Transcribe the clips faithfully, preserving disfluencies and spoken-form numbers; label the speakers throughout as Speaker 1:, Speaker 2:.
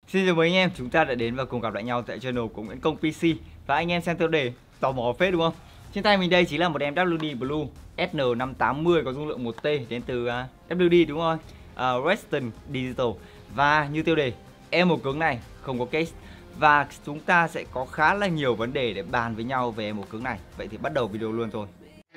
Speaker 1: Xin chào mừng anh em, chúng ta đã đến và cùng gặp lại nhau tại channel của Nguyễn Công pê xê. Và anh em xem tiêu đề tò mò phết đúng không? Trên tay mình đây chính là một em vê kép đê Blue S N năm tám mươi có dung lượng một T đến từ uh, vê kép đê đúng không? Uh, Western Digital. Và như tiêu đề, em ổ cứng này không có case. Và chúng ta sẽ có khá là nhiều vấn đề để bàn với nhau về em ổ cứng này. Vậy thì bắt đầu video luôn thôi.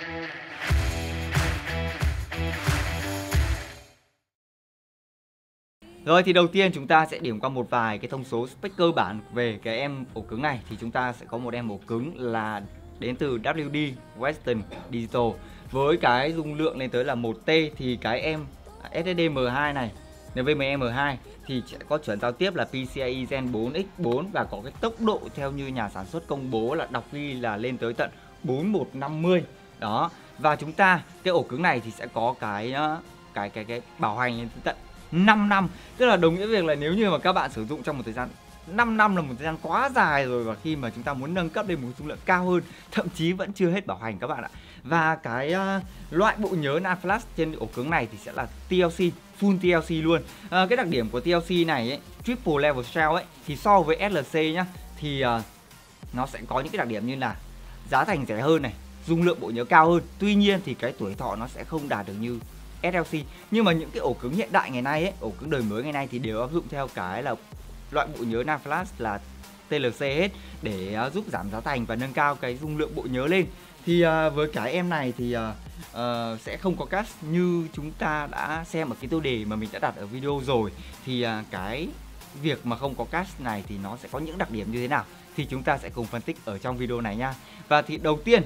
Speaker 1: Rồi thì đầu tiên chúng ta sẽ điểm qua một vài cái thông số spec cơ bản về cái em ổ cứng này. Thì chúng ta sẽ có một em ổ cứng là đến từ vê kép đê Western Digital với cái dung lượng lên tới là một T. Thì cái em ét ét đê M hai này, en vê eme M hai thì sẽ có chuẩn giao tiếp là pê cê i e Gen bốn x bốn và có cái tốc độ theo như nhà sản xuất công bố là đọc ghi là lên tới tận bốn một năm mươi. Đó. Và chúng ta cái ổ cứng này thì sẽ có cái cái cái cái bảo hành lên tới tận năm năm, tức là đồng nghĩa việc là nếu như mà các bạn sử dụng trong một thời gian năm năm là một thời gian quá dài rồi, và khi mà chúng ta muốn nâng cấp lên một dung lượng cao hơn thậm chí vẫn chưa hết bảo hành các bạn ạ. Và cái uh, loại bộ nhớ NAND flash trên ổ cứng này thì sẽ là T L C, full T L C luôn. Uh, cái đặc điểm của T L C này ấy, triple level shell ấy, thì so với S L C nhá thì uh, nó sẽ có những cái đặc điểm như là giá thành rẻ hơn này, dung lượng bộ nhớ cao hơn. Tuy nhiên thì cái tuổi thọ nó sẽ không đạt được như S L C. Nhưng mà những cái ổ cứng hiện đại ngày nay ấy, ổ cứng đời mới ngày nay thì đều áp dụng theo cái là loại bộ nhớ NAND flash là T L C hết, để uh, giúp giảm giá thành và nâng cao cái dung lượng bộ nhớ lên. Thì uh, với cái em này thì uh, uh, sẽ không có cache như chúng ta đã xem ở cái tiêu đề mà mình đã đặt ở video rồi. Thì uh, cái việc mà không có cache này thì nó sẽ có những đặc điểm như thế nào thì chúng ta sẽ cùng phân tích ở trong video này nha. Và thì đầu tiên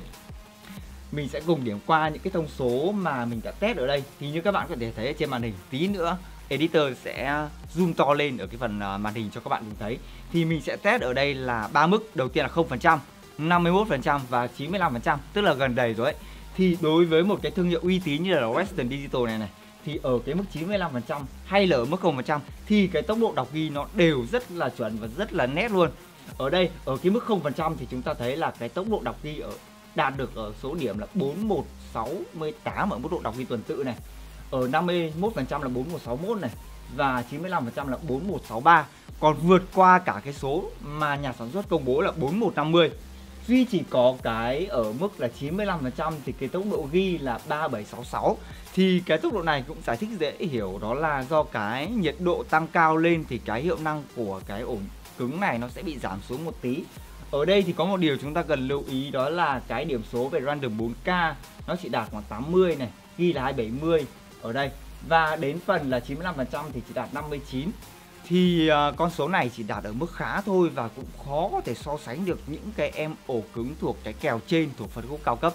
Speaker 1: mình sẽ cùng điểm qua những cái thông số mà mình đã test ở đây. Thì như các bạn có thể thấy ở trên màn hình, tí nữa editor sẽ zoom to lên ở cái phần màn hình cho các bạn cùng thấy. Thì mình sẽ test ở đây là ba mức, đầu tiên là không phần trăm, năm mươi mốt phần trăm và chín mươi lăm phần trăm, tức là gần đầy rồi ấy. Thì đối với một cái thương hiệu uy tín như là Western Digital này này, thì ở cái mức chín mươi lăm phần trăm hay là ở mức không phần trăm thì cái tốc độ đọc ghi nó đều rất là chuẩn và rất là nét luôn. Ở đây ở cái mức không phần trăm thì chúng ta thấy là cái tốc độ đọc ghi ở đạt được ở số điểm là bốn một sáu tám ở mức độ đọc ghi tuần tự này. Ở năm mươi mốt phần trăm là bốn một sáu mốt này, và chín mươi lăm phần trăm là bốn một sáu ba. Còn vượt qua cả cái số mà nhà sản xuất công bố là bốn một năm mươi. Duy chỉ có cái ở mức là chín mươi lăm phần trăm thì cái tốc độ ghi là ba bảy sáu sáu. Thì cái tốc độ này cũng giải thích dễ hiểu, đó là do cái nhiệt độ tăng cao lên thì cái hiệu năng của cái ổ cứng này nó sẽ bị giảm xuống một tí. Ở đây thì có một điều chúng ta cần lưu ý, đó là cái điểm số về random bốn K nó chỉ đạt khoảng tám mươi này, ghi là hai bảy mươi ở đây. Và đến phần là chín mươi lăm phần trăm thì chỉ đạt năm mươi chín. Thì uh, con số này chỉ đạt ở mức khá thôi và cũng khó có thể so sánh được những cái em ổ cứng thuộc cái kèo trên, thuộc phân khúc cao cấp.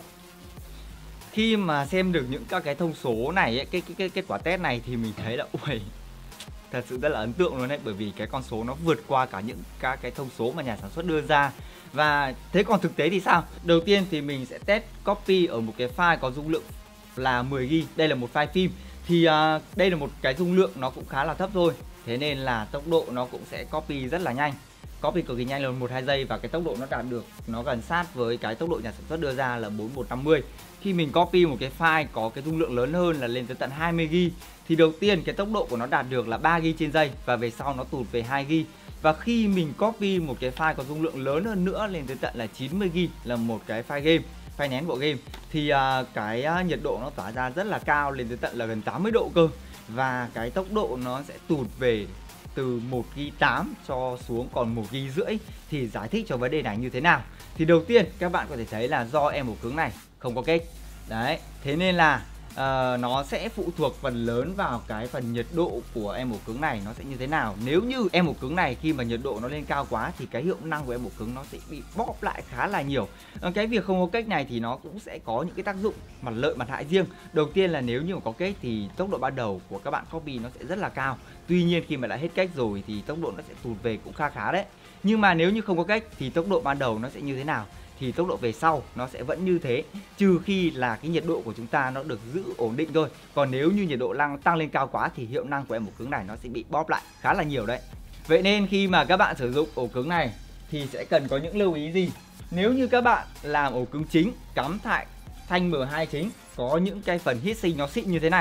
Speaker 1: Khi mà xem được những các cái thông số này ấy, cái, cái, cái kết quả test này thì mình thấy là ui, thật sự rất là ấn tượng luôn đấy, bởi vì cái con số nó vượt qua cả những các cái thông số mà nhà sản xuất đưa ra. Và thế còn thực tế thì sao? Đầu tiên thì mình sẽ test copy ở một cái file có dung lượng là mười gi ga bai. Đây là một file phim. Thì uh, đây là một cái dung lượng nó cũng khá là thấp thôi. Thế nên là tốc độ nó cũng sẽ copy rất là nhanh. Copy cực kỳ nhanh luôn, một hai giây, và cái tốc độ nó đạt được nó gần sát với cái tốc độ nhà sản xuất đưa ra là bốn một năm mươi. Khi mình copy một cái file có cái dung lượng lớn hơn là lên tới tận hai mươi gi ga bai thì đầu tiên cái tốc độ của nó đạt được là ba gi ga bai trên giây, và về sau nó tụt về hai gi ga bai. Và khi mình copy một cái file có dung lượng lớn hơn nữa lên tới tận là chín mươi gi ga bai là một cái file game, file nén bộ game, thì uh, cái uh, nhiệt độ nó tỏa ra rất là cao, lên tới tận là gần tám mươi độ cơ. Và cái tốc độ nó sẽ tụt về từ một gi ga bai tám cho xuống còn một gi ga bai rưỡi. Thì giải thích cho vấn đề này như thế nào? Thì đầu tiên các bạn có thể thấy là do em ổ cứng này không có case. Đấy, thế nên là uh, nó sẽ phụ thuộc phần lớn vào cái phần nhiệt độ của em ổ cứng này nó sẽ như thế nào. Nếu như em ổ cứng này khi mà nhiệt độ nó lên cao quá thì cái hiệu năng của em ổ cứng nó sẽ bị bóp lại khá là nhiều. uh, Cái việc không có case này thì nó cũng sẽ có những cái tác dụng mặt lợi mặt hại riêng. Đầu tiên là nếu như mà có case thì tốc độ ban đầu của các bạn copy nó sẽ rất là cao. Tuy nhiên khi mà đã hết case rồi thì tốc độ nó sẽ tụt về cũng khá khá đấy. Nhưng mà nếu như không có case thì tốc độ ban đầu nó sẽ như thế nào? Thì tốc độ về sau nó sẽ vẫn như thế, trừ khi là cái nhiệt độ của chúng ta nó được giữ ổn định thôi. Còn nếu như nhiệt độ tăng, tăng lên cao quá thì hiệu năng của em ổ cứng này nó sẽ bị bóp lại khá là nhiều đấy. Vậy nên khi mà các bạn sử dụng ổ cứng này thì sẽ cần có những lưu ý gì? Nếu như các bạn làm ổ cứng chính, cắm tại thanh M hai chính, có những cái phần heatsink nó xịn như thế này,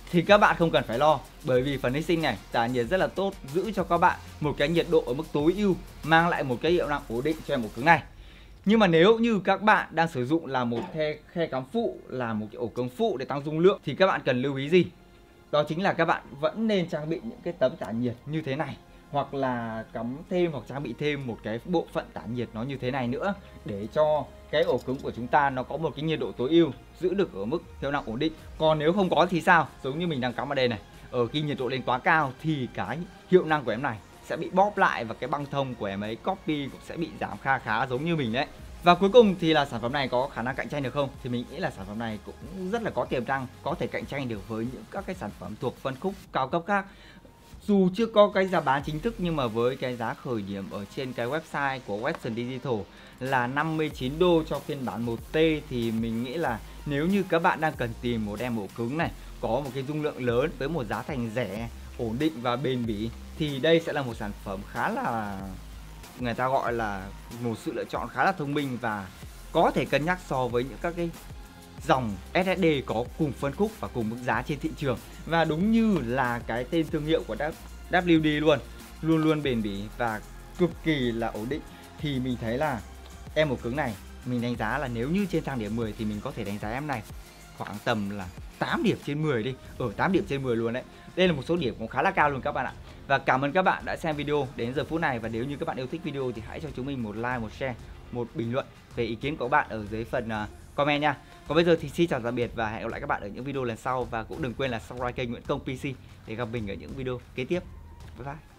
Speaker 1: thì các bạn không cần phải lo, bởi vì phần Hexing này tản nhiệt rất là tốt, giữ cho các bạn một cái nhiệt độ ở mức tối ưu, mang lại một cái hiệu năng ổn định cho em ổ cứng này. Nhưng mà nếu như các bạn đang sử dụng là một khe, khe cắm phụ, là một cái ổ cứng phụ để tăng dung lượng, thì các bạn cần lưu ý gì? Đó chính là các bạn vẫn nên trang bị những cái tấm tản nhiệt như thế này, hoặc là cắm thêm hoặc trang bị thêm một cái bộ phận tản nhiệt nó như thế này nữa, để cho cái ổ cứng của chúng ta nó có một cái nhiệt độ tối ưu, giữ được ở mức hiệu năng ổn định. Còn nếu không có thì sao? Giống như mình đang cắm ở đây này, ở khi nhiệt độ lên quá cao thì cái hiệu năng của em này sẽ bị bóp lại, và cái băng thông của em ấy copy cũng sẽ bị giảm kha khá giống như mình đấy. Và cuối cùng thì là sản phẩm này có khả năng cạnh tranh được không? Thì mình nghĩ là sản phẩm này cũng rất là có tiềm năng, có thể cạnh tranh được với những các cái sản phẩm thuộc phân khúc cao cấp khác. Dù chưa có cái giá bán chính thức, nhưng mà với cái giá khởi điểm ở trên cái website của Western Digital là năm mươi chín đô cho phiên bản một T, thì mình nghĩ là nếu như các bạn đang cần tìm một em ổ cứng này có một cái dung lượng lớn với một giá thành rẻ, ổn định và bền bỉ, thì đây sẽ là một sản phẩm khá là, người ta gọi là một sự lựa chọn khá là thông minh và có thể cân nhắc so với những các cái dòng ét ét đê có cùng phân khúc và cùng mức giá trên thị trường. Và đúng như là cái tên thương hiệu của vê kép đê luôn, luôn luôn bền bỉ và cực kỳ là ổn định, thì mình thấy là em ổ cứng này mình đánh giá là nếu như trên thang điểm mười thì mình có thể đánh giá em này khoảng tầm là tám điểm trên mười đi, ở tám điểm trên mười luôn đấy. Đây là một số điểm cũng khá là cao luôn các bạn ạ. Và cảm ơn các bạn đã xem video đến giờ phút này, và nếu như các bạn yêu thích video thì hãy cho chúng mình một like, một share, một bình luận về ý kiến của các bạn ở dưới phần uh, comment nha. Còn bây giờ thì xin chào tạm biệt và hẹn gặp lại các bạn ở những video lần sau, và cũng đừng quên là subscribe kênh Nguyễn Công pê xê để gặp mình ở những video kế tiếp. Bye bye.